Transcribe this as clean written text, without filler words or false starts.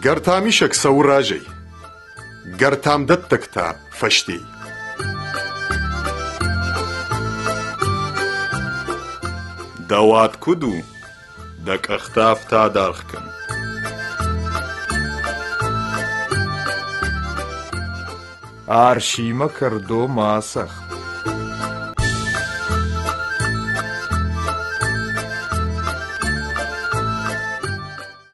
گەرتامیشێک سەوڕاژەی گەرتام دەتەکتا فەشتی دەوات کود و دەکەختاف تا داخکەم ئارشیمە کردۆ ماسەخت